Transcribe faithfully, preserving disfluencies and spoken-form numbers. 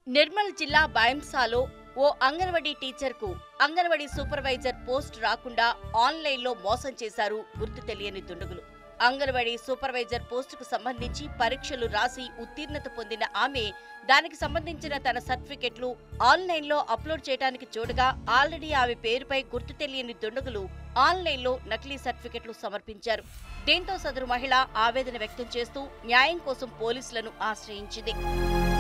నిర్మల్ జిల్లా బైంసాలో ఓ అంగన్వాడీ టీచర్కు అంగన్వాడీ సూపర్వైజర్ పోస్ట్ రాకుండా ఆన్లైన్లో మోసం చేశారు గుర్తు తెలియని దుండగులు. అంగన్వాడీ సూపర్వైజర్ పోస్టుకు సంబంధించి పరీక్షలు రాసి ఉత్తీర్ణత పొందిన ఆమె దానికి సంబంధించిన తన సర్టిఫికెట్లు ఆన్లైన్లో అప్లోడ్ చేయడానికి చూడగా ఆల్రెడీ ఆమె పేరుపై గుర్తు తెలియని దుండగులు ఆన్లైన్లో నకిలీ సర్టిఫికెట్లు సమర్పించారు. దీంతో సదరు మహిళ ఆవేదన వ్యక్తం చేస్తూ న్యాయం కోసం పోలీసులను ఆశ్రయించింది.